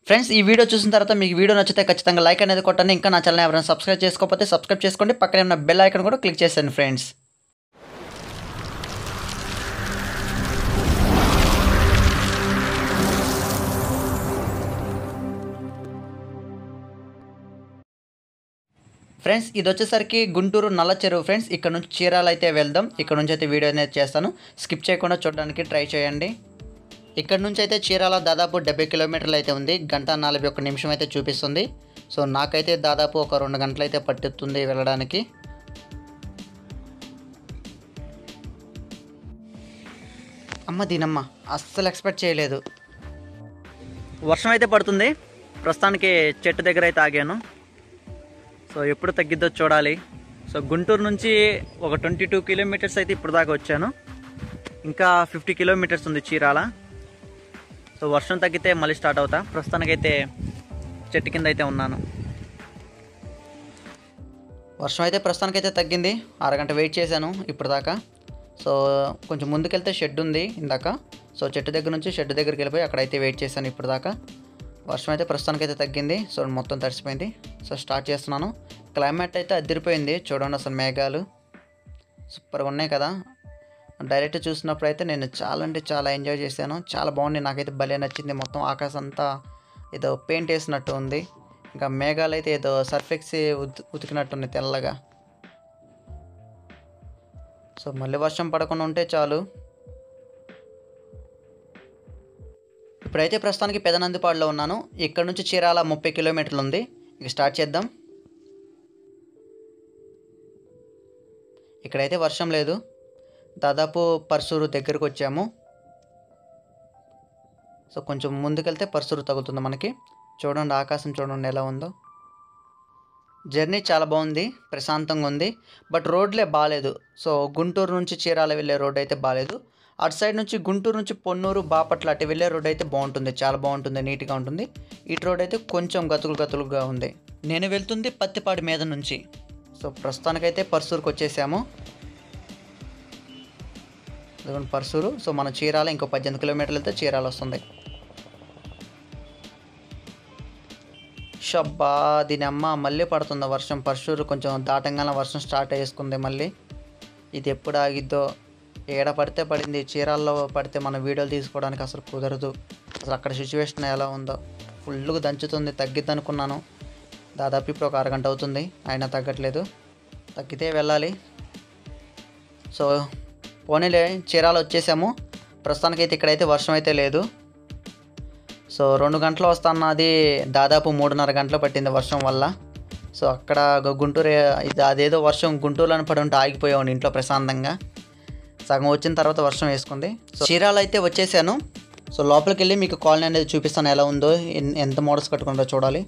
Friends ఈ video చూసిన తర్వాత మీకు వీడియో నచ్చితే ఖచ్చితంగా లైక్ అనేది కొట్టండి. ఇంకా నా ఛానల్ ఎవరైనా సబ్స్క్రైబ్ చేసుకోకపోతే సబ్స్క్రైబ్ చేసుకోండి. పక్కనే ఉన్న బెల్ ఐకాన్ కూడా క్లిక్ చేసేయండి ఫ్రెండ్స్. ఫ్రెండ్స్ ఇది వచ్చేసరికి గుంటూరు నల్ల చెరువు ఫ్రెండ్స్. ఇక్కడ నుంచి చీరాల అయితే వెళ్దాం. ఇక్కడ నుంచి అయితే వీడియో అనేది చేస్తాను. స్కిప్ చేయకుండా చూడడానికి ట్రై చేయండి. ఇక్కడ నుంచి అయితే చీరాల దాదాపు 70 కిలోమీటర్లు అయితే ఉంది. 1:41 అయితే చూపిస్తుంది. సో నాకైతే దాదాపు ఒక 2 గంటలు అయితే పట్టుతుంది వెళ్ళడానికి. అమ్మ దీనమ్మ అస్సలు ఎక్స్పెక్ట్ చేయలేదు. వర్షం అయితే పడుతుంది. ప్రస్తుతానికి చెట్టు దగ్గర అయితే ఆగాను. సో ఎప్పుడు తగ్గిద్దో చూడాలి. సో గుంటూరు నుంచి ఒక 22 కిలోమీటర్స్ అయితే ఇప్పుడు దాకా వచ్చాను. ఇంకా 50 కిలోమీటర్స్ ఉంది చీరాల. సో వర్షం తగ్గితే మళ్ళీ స్టార్ట్ అవుతా. ప్రస్తుతానికైతే చెట్టు కింద అయితే ఉన్నాను. వర్షం అయితే ప్రస్తుతానికైతే తగ్గింది. అరగంట వెయిట్ చేశాను ఇప్పుడు దాకా. సో కొంచెం ముందుకెళ్తే షెడ్ ఉంది ఇందాక. సో చెట్టు దగ్గర నుంచి షెడ్ దగ్గరికి వెళ్ళిపోయి అక్కడైతే వెయిట్ చేశాను ఇప్పుడు దాకా. వర్షం అయితే ప్రస్తుతానికైతే తగ్గింది. సో మొత్తం తడిసిపోయింది. సో స్టార్ట్ చేస్తున్నాను. క్లైమేట్ అయితే అదిరిపోయింది. చూడండి అసలు మేఘాలు సూపర్గా ఉన్నాయి కదా. డైరెక్ట్ చూసినప్పుడు అయితే నేను చాలా అంటే చాలా ఎంజాయ్ చేశాను. చాలా బాగుంది. నాకైతే భలే నచ్చింది. మొత్తం ఆకాశం అంతా ఏదో పెయింట్ వేసినట్టు ఉంది. ఇంకా మేఘాలు అయితే ఏదో సర్ఫెక్స్ ఉతికినట్టుంది తెల్లగా. సో మళ్ళీ వర్షం పడకుండా ఉంటే చాలు. ఇప్పుడైతే ప్రస్తుతానికి పెదనందిపాడులో ఉన్నాను. ఇక్కడ నుంచి చీరాల 30 కిలోమీటర్లు ఉంది. ఇక స్టార్ట్ చేద్దాం. ఇక్కడైతే వర్షం లేదు. దాదాపు పర్సూరు దగ్గరకు వచ్చాము. సో కొంచెం ముందుకెళ్తే పర్సూరు తగులుతుంది మనకి. చూడండి ఆకాశం చూడండి ఎలా ఉందో. జర్నీ చాలా బాగుంది. ప్రశాంతంగా ఉంది. బట్ రోడ్లే బాగాలేదు. సో గుంటూరు నుంచి చీరాల వెళ్ళే రోడ్ అయితే బాగాలేదు. అటు సైడ్ నుంచి గుంటూరు నుంచి పొన్నూరు బాపట్ల అటు వెళ్ళే రోడ్ అయితే బాగుంటుంది. చాలా బాగుంటుంది. నీట్గా ఉంటుంది. ఇటు రోడ్ అయితే కొంచెం గతులుగా ఉంది. నేను వెళ్తుంది పత్తిపాడు మీద నుంచి. సో ప్రస్తుతానికైతే పర్సూరుకి వచ్చేసాము. పర్సూరు. సో మన చీరాల ఇంకో 18 కిలోమీటర్లు వెళ్తే చీరాల వస్తుంది. షబ్బా దీని అమ్మ మళ్ళీ పడుతుంది వర్షం. పర్సూరు కొంచెం దాటంగానే వర్షం స్టార్ట్ చేసుకుంది మళ్ళీ. ఇది ఎప్పుడు ఆగిద్దో. ఏడ పడితే పడింది. చీరాల్లో పడితే మన వీడియోలు తీసుకోవడానికి అసలు కుదరదు. అసలు అక్కడ సిచ్యువేషన్ ఎలా ఉందో. ఫుల్గా దంచుతుంది. తగ్గిద్ది అనుకున్నాను. దాదాపు ఇప్పుడు ఒక అరగంట అవుతుంది. అయినా తగ్గట్లేదు. తగ్గితే వెళ్ళాలి. సో పోనీలే చీరాల వచ్చేసాము. ప్రస్తుతానికైతే ఇక్కడైతే వర్షం అయితే లేదు. సో 2 గంటలు వస్తున్నది. దాదాపు 3.5 గంటలు పట్టింది వర్షం వల్ల. సో అక్కడ గుంటూరు ఇది అదేదో వర్షం గుంటూరులో పడి ఉంటే ఆగిపోయాను ఇంట్లో ప్రశాంతంగా. సగం వచ్చిన తర్వాత వర్షం వేసుకుంది. సో చీరాల అయితే వచ్చేసాను. సో లోపలికి వెళ్ళి మీకు కాలనీ అనేది చూపిస్తాను ఎలా ఉందో. ఎంత మోడల్స్ కట్టుకుందో చూడాలి.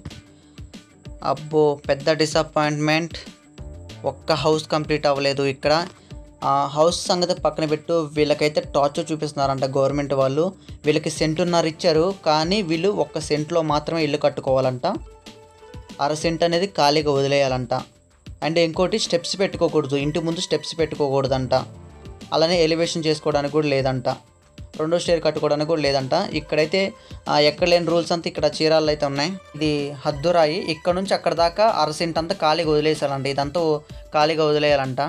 అబ్బో పెద్ద డిసప్పాయింట్మెంట్. ఒక్క హౌస్ కంప్లీట్ అవ్వలేదు ఇక్కడ. హౌస్ సంగతి పక్కన పెట్టు. వీళ్ళకైతే టార్చర్ చూపిస్తున్నారంట గవర్నమెంట్ వాళ్ళు. వీళ్ళకి సెంటున్నర ఇచ్చారు. కానీ వీళ్ళు 1 సెంట్లో మాత్రమే ఇల్లు కట్టుకోవాలంట. 1/2 సెంట్ అనేది ఖాళీగా వదిలేయాలంట. అండ్ ఇంకోటి స్టెప్స్ పెట్టుకోకూడదు. ఇంటి ముందు స్టెప్స్ పెట్టుకోకూడదంట. అలానే ఎలివేషన్ చేసుకోవడానికి కూడా లేదంట. 2వ స్టేర్ కట్టుకోవడానికి కూడా లేదంట. ఇక్కడైతే ఎక్కడ లేని రూల్స్ అంతా ఇక్కడ చీరాల్లో అయితే ఉన్నాయి. ఇది హద్దురాయి. ఇక్కడ నుంచి అక్కడ దాకా 1/2 సెంట్ అంతా ఖాళీగా వదిలేసాలంట. ఇదంతా ఖాళీగా వదిలేయాలంట.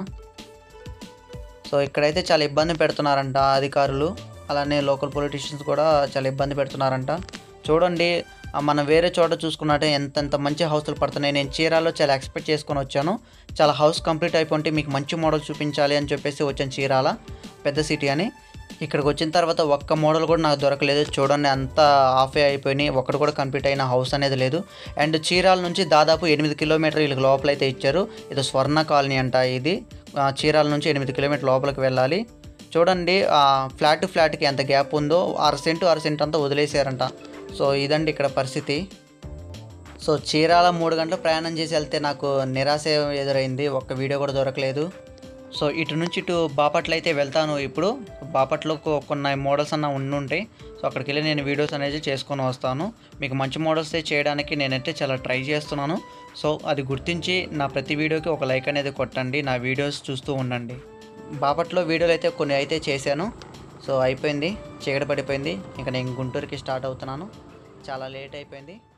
సో ఇక్కడైతే చాలా ఇబ్బంది పెడుతున్నారంట అధికారులు. అలానే లోకల్ పొలిటీషియన్స్ కూడా చాలా ఇబ్బంది పెడుతున్నారంట. చూడండి మనం వేరే చోట చూసుకున్నట్టే ఎంత మంచి హౌస్లు పడుతున్నాయి. నేను చీరాల్లో చాలా ఎక్స్పెక్ట్ చేసుకొని వచ్చాను. చాలా హౌస్ కంప్లీట్ అయిపోతే మీకు మంచి మోడల్ చూపించాలి అని చెప్పేసి వచ్చాను చీరాల పెద్ద సిటీ అని. ఇక్కడికి వచ్చిన తర్వాత ఒక్క మోడల్ కూడా నాకు దొరకలేదు. చూడండి అంతా ఆఫే అయిపోయినాయి. ఒకటి కూడా కంప్లీట్ అయిన హౌస్ అనేది లేదు. అండ్ చీరాల నుంచి దాదాపు 8 కిలోమీటర్లు వీళ్ళకి లోపలైతే ఇచ్చారు. ఇది స్వర్ణ కాలనీ అంట. ఇది చీరాల నుంచి 8 కిలోమీటర్ల లోపలికి వెళ్ళాలి. చూడండి ఫ్లాట్ టు ఫ్లాట్కి ఎంత గ్యాప్ ఉందో. 1/2 సెంట్ అంతా వదిలేసారంట. సో ఇదండి ఇక్కడ పరిస్థితి. సో చీరాల 3 గంటలు ప్రయాణం చేసి వెళ్తే నాకు నిరాశ ఎదురైంది. ఒక్క వీడియో కూడా దొరకలేదు. సో ఇటు నుంచి ఇటు బాపట్ల అయితే వెళ్తాను. ఇప్పుడు బాపట్లో కొన్ని మోడల్స్ అన్న ఉండుంటాయి. సో అక్కడికి వెళ్ళి నేను వీడియోస్ అనేది చేసుకొని వస్తాను. మీకు మంచి మోడల్స్ చేయడానికి నేనైతే చాలా ట్రై చేస్తున్నాను. సో అది గుర్తించి నా ప్రతి వీడియోకి ఒక లైక్ అనేది కొట్టండి. నా వీడియోస్ చూస్తూ ఉండండి. బాపట్లో వీడియోలు అయితే కొన్ని అయితే చేశాను. సో అయిపోయింది. చీకటి పడిపోయింది. ఇంకా నేను గుంటూరుకి స్టార్ట్ అవుతున్నాను. చాలా లేట్ అయిపోయింది.